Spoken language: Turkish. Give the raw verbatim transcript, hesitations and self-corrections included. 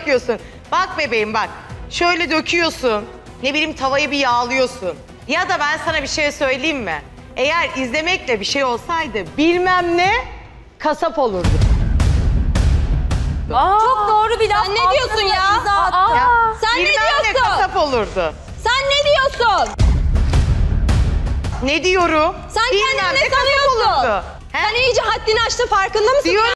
döküyorsun. Bak bebeğim bak. Şöyle döküyorsun. Ne bileyim tavayı bir yağlıyorsun. Ya da ben sana bir şey söyleyeyim mi? Eğer izlemekle bir şey olsaydı bilmem ne kasap olurdu. Aa, çok doğru bir laf. Sen ne diyorsun ya? Aa, Ya, Sen ne bilmem ne diyorsun? kasap olurdu. Sen ne diyorsun? Ne diyorum? Sen Bilmem kendini ne ne kasap sanıyorsun? olurdu. He? Sen iyice haddini aştın, farkında mısın? Diyorum.